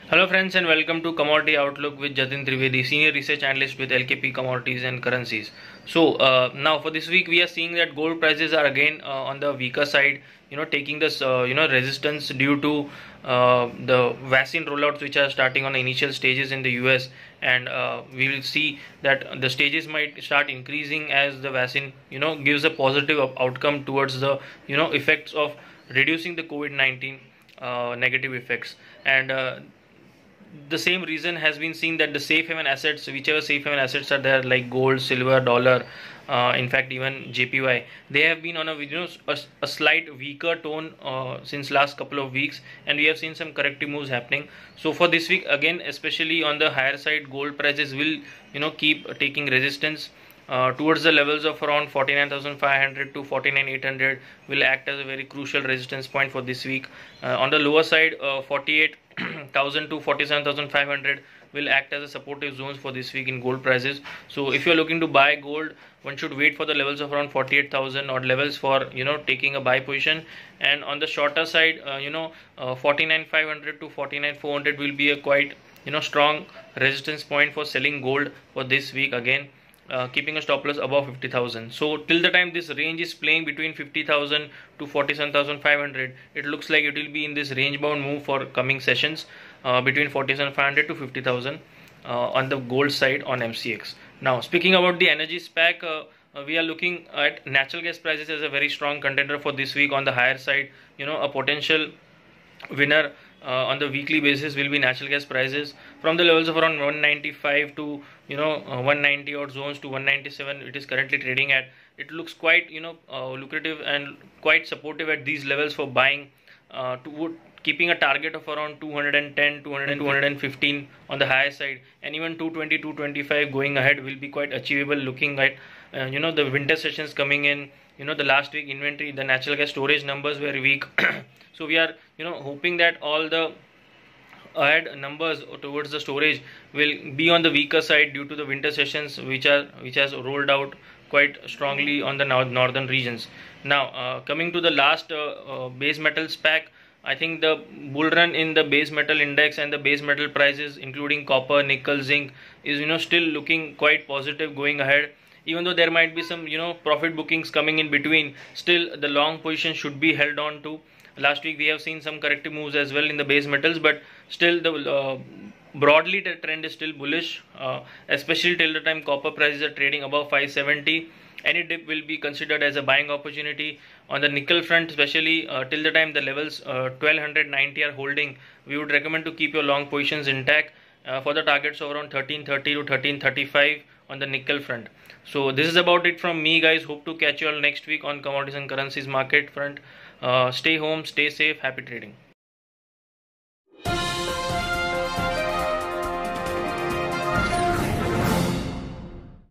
Hello friends and welcome to Commodity Outlook with Jatin Trivedi, Senior Research Analyst with LKP Commodities and Currencies. Now for this week we are seeing that gold prices are again on the weaker side, taking this resistance due to the vaccine rollouts which are starting on the initial stages in the US, and we will see that the stages might start increasing as the vaccine gives a positive outcome towards the effects of reducing the COVID-19 negative effects. And the same reason has been seen that the safe haven assets, whichever safe haven assets are there, like gold, silver, dollar, in fact even JPY, they have been on a slight weaker tone since last couple of weeks, and we have seen some corrective moves happening. So for this week again, especially on the higher side, gold prices will keep taking resistance towards the levels of around 49,500 to 49,800 will act as a very crucial resistance point for this week. On the lower side, 48,000 to 47,500 will act as a supportive zones for this week in gold prices. So if you are looking to buy gold, one should wait for the levels of around 48,000 or levels for taking a buy position. And on the shorter side, 49,500 to 49,400 will be a quite strong resistance point for selling gold for this week again. Keeping a stop loss above 50,000. So till the time this range is playing between 50,000 to 47,500, it looks like it will be in this range bound move for coming sessions between 47,500 to 50,000 on the gold side on MCX. Now speaking about the energy SPAC, we are looking at natural gas prices as a very strong contender for this week on the higher side. A potential winner on the weekly basis will be natural gas prices from the levels of around 195 to 190 odd zones to 197. It is currently trading at. It looks quite lucrative and quite supportive at these levels for buying, keeping a target of around 210 215 on the higher side, and even 220 225 going ahead will be quite achievable, looking at the winter sessions coming in. The last week inventory, the natural gas storage numbers were weak. So we are hoping that all the ahead numbers towards the storage will be on the weaker side due to the winter sessions which has rolled out quite strongly on the northern regions. Now coming to the last base metal SPAC, I think the bull run in the base metal index and the base metal prices, including copper, nickel, zinc, is still looking quite positive going ahead. Even though there might be some profit bookings coming in between, still the long position should be held on to. Last week we have seen some corrective moves as well in the base metals, but still the broadly the trend is still bullish, especially till the time copper prices are trading above 570. Any dip will be considered as a buying opportunity. On the nickel front, especially till the time the levels 1290 are holding, we would recommend to keep your long positions intact for the targets of around 1330 to 1335 on the nickel front. So this is about it from me, guys. Hope to catch you all next week on commodities and currencies market front. Stay home, stay safe, happy trading.